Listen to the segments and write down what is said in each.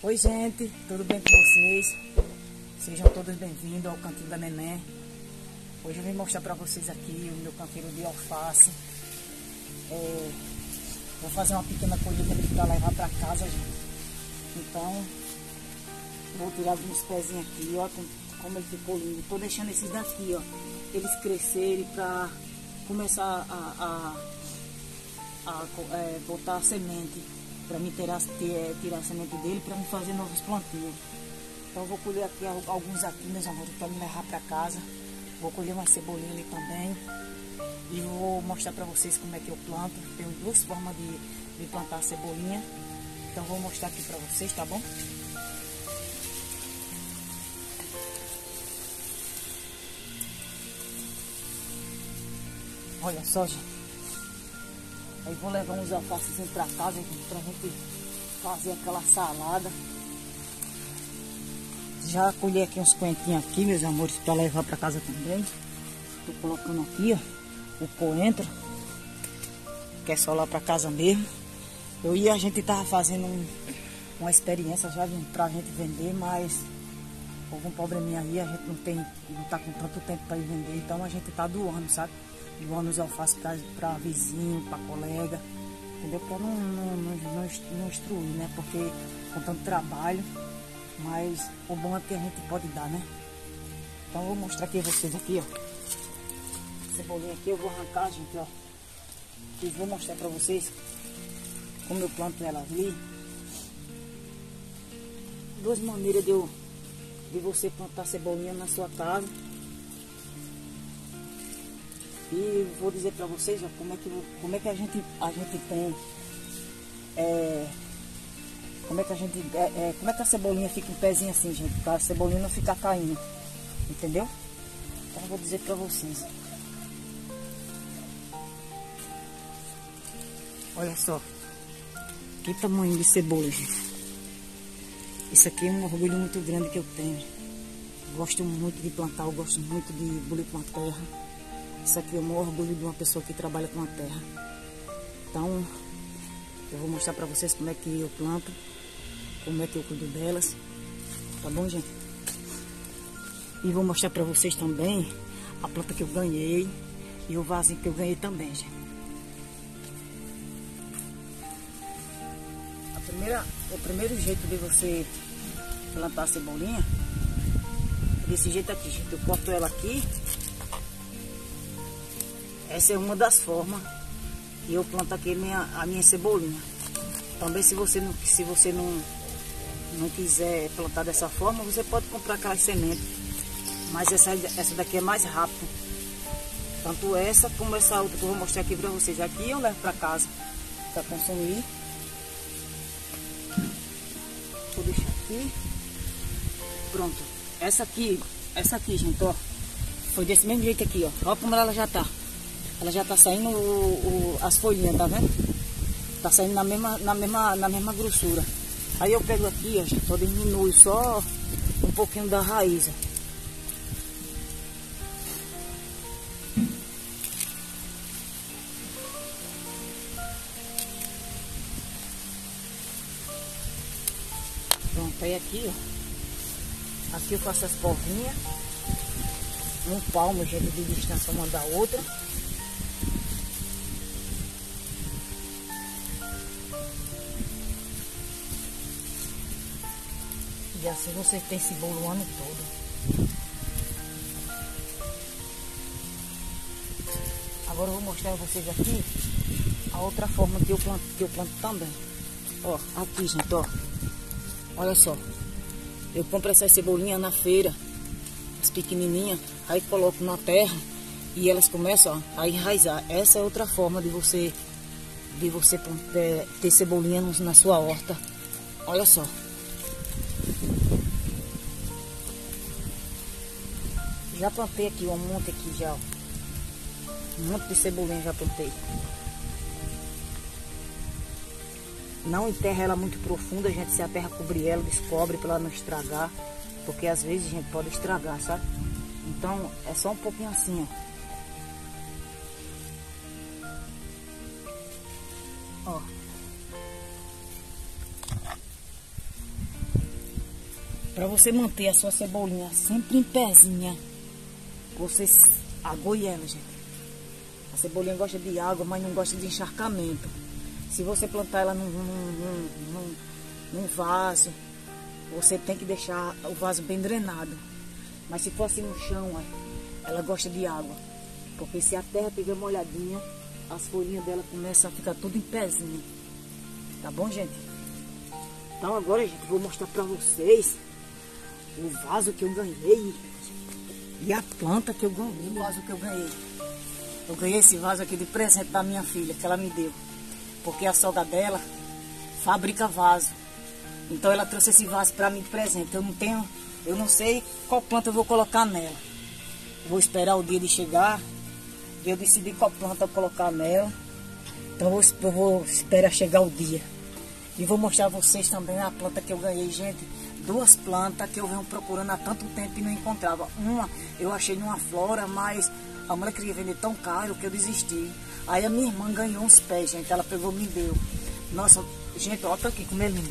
Oi gente, tudo bem com vocês? Sejam todos bem-vindos ao Cantinho da Neném. Hoje eu vim mostrar para vocês aqui o meu canteiro de alface. Vou fazer uma pequena colheita para levar para casa, gente. Então, vou tirar alguns pezinhos aqui, ó, como ele ficou lindo. Tô deixando esses daqui, ó, eles crescerem para começar a botar a semente, para me tirar a semente dele, para me fazer novos plantios. Então eu vou colher aqui alguns aqui, meus amores, para me levar para casa. Vou colher uma cebolinha ali também. E vou mostrar para vocês como é que eu planto. Tenho duas formas de plantar a cebolinha. Então vou mostrar aqui para vocês, tá bom? Olha só, gente. Aí vou levar uns alfaces para casa, pra gente fazer aquela salada. Já colhi aqui uns coentinhos aqui, meus amores, para levar para casa também. Tô colocando aqui, ó, o coentro, que é só lá para casa mesmo. A gente tava fazendo uma experiência já pra gente vender, mas houve um probleminha aí, a gente não tá com tanto tempo para ir vender, então a gente tá doando, sabe? Doando os alfaces para vizinho, para colega, entendeu? Para não instruir, né? Porque com tanto trabalho, mas o bom é que a gente pode dar, né? Então eu vou mostrar aqui a vocês aqui, ó. Cebolinha aqui eu vou arrancar, gente, ó. E vou mostrar para vocês como eu planto ela ali. Duas maneiras de você plantar cebolinha na sua casa. E vou dizer para vocês, ó, como é que a gente tem, como é que a cebolinha fica em pezinho assim, gente, para a cebolinha não ficar caindo, entendeu? Então eu vou dizer para vocês. Olha só, que tamanho de cebola, gente. Isso aqui é um orgulho muito grande que eu tenho. Gosto muito de plantar, eu gosto muito de bulir com a terra. Isso aqui é o maior orgulho de uma pessoa que trabalha com a terra. Então, eu vou mostrar para vocês como é que eu planto, como é que eu cuido delas. Tá bom, gente? E vou mostrar para vocês também a planta que eu ganhei e o vasinho que eu ganhei também, gente. O primeiro jeito de você plantar a cebolinha é desse jeito aqui, gente. Eu corto ela aqui. Essa é uma das formas que eu planto aqui a minha cebolinha. Também se você não quiser plantar dessa forma, você pode comprar aquelas sementes. Mas essa daqui é mais rápida. Tanto essa como essa outra que eu vou mostrar aqui para vocês. Aqui eu levo para casa para consumir. Vou deixar aqui. Pronto. Essa aqui, gente, ó. Foi desse mesmo jeito aqui, ó. Olha como ela já tá. Ela já tá saindo as folhinhas, tá vendo? Tá saindo na mesma grossura. Aí eu pego aqui, ó, gente, eu diminuo só um pouquinho da raiz, ó. Pronto, aí aqui, ó. Aqui eu faço as porrinhas. Um palmo, gente, de distância uma da outra. E assim você tem esse bolo o ano todo. Agora eu vou mostrar a vocês aqui a outra forma que eu planto também. Ó, aqui, gente, ó. Olha só. Eu compro essas cebolinhas na feira, as pequenininhas, aí coloco na terra e elas começam, ó, a enraizar. Essa é outra forma de você ter cebolinha na sua horta. Olha só. Já plantei aqui um monte aqui já, ó. Um monte de cebolinha já plantei. Não enterra ela muito profunda, gente. Se a terra cobrir ela, descobre para ela não estragar. Porque às vezes a gente pode estragar, sabe? Então é só um pouquinho assim, ó. Ó. Para você manter a sua cebolinha sempre em pezinha, você agoie ela, gente. A cebolinha gosta de água, mas não gosta de encharcamento. Se você plantar ela num vaso, você tem que deixar o vaso bem drenado. Mas se for assim no chão, ela gosta de água. Porque se a terra estiver molhadinha, as folhinhas dela começam a ficar tudo em pezinho. Tá bom, gente? Então agora, gente, vou mostrar pra vocês o vaso que eu ganhei e a planta que eu ganhei. O vaso que eu ganhei. Eu ganhei esse vaso aqui de presente da minha filha, que ela me deu. Porque a sogra dela fabrica vaso. Então ela trouxe esse vaso pra mim de presente. Eu não sei qual planta eu vou colocar nela. Vou esperar o dia de chegar, eu decidir qual planta eu colocar nela. Então eu vou esperar chegar o dia. E vou mostrar a vocês também a planta que eu ganhei, gente. 2 plantas que eu venho procurando há tanto tempo e não encontrava. Uma eu achei numa flora, mas a mulher queria vender tão caro que eu desisti. Aí a minha irmã ganhou uns pés, gente. Ela pegou e me deu. Nossa, gente, olha aqui como é lindo.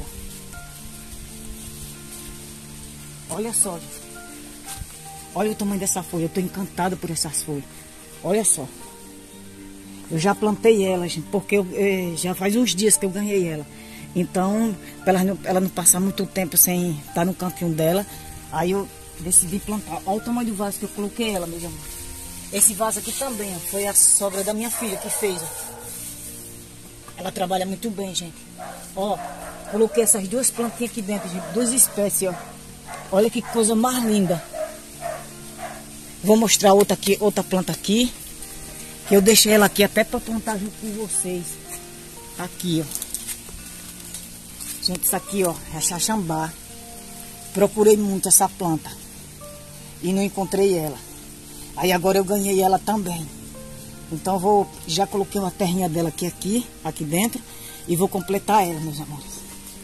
Olha só, gente. Olha o tamanho dessa folha. Eu tô encantada por essas folhas. Olha só. Eu já plantei ela, gente, porque já faz uns dias que eu ganhei ela. Então, para ela não passar muito tempo sem estar no cantinho dela, aí eu decidi plantar. Olha o tamanho do vaso que eu coloquei ela, meus amores. Esse vaso aqui também, ó, foi a sogra da minha filha que fez, ó. Ela trabalha muito bem, gente. Ó, coloquei essas 2 plantinhas aqui dentro, gente, 2 espécies, ó. Olha que coisa mais linda. Vou mostrar outra planta aqui. Que eu deixei ela aqui até para plantar junto com vocês. Aqui, ó. Gente, isso aqui, ó, é xaxambá. Procurei muito essa planta e não encontrei ela. Aí agora eu ganhei ela também. Então já coloquei uma terrinha dela aqui dentro e vou completar ela, meus amores.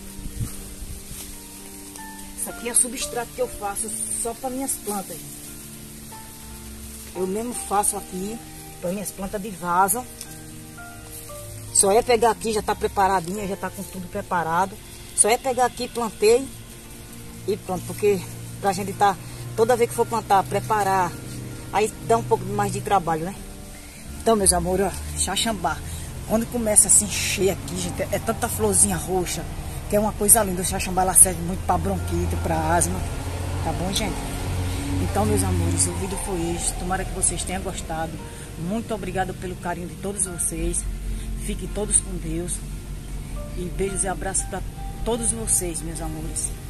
Isso aqui é substrato que eu faço só para minhas plantas, gente. Eu mesmo faço aqui para minhas plantas de vaso. Só é pegar aqui, já está preparadinha, já está com tudo preparado. Só é pegar aqui, plantei e pronto. Porque pra gente tá, toda vez que for plantar, preparar, aí dá um pouco mais de trabalho, né? Então, meus amores, ó, xaxambá. Quando começa a se encher aqui, gente, é tanta florzinha roxa, que é uma coisa linda. O xaxambá, ela serve muito para bronquite, para asma. Tá bom, gente? Então, meus amores, o vídeo foi este. Tomara que vocês tenham gostado. Muito obrigado pelo carinho de todos vocês. Fiquem todos com Deus. E beijos e abraços para todos vocês, meus amores.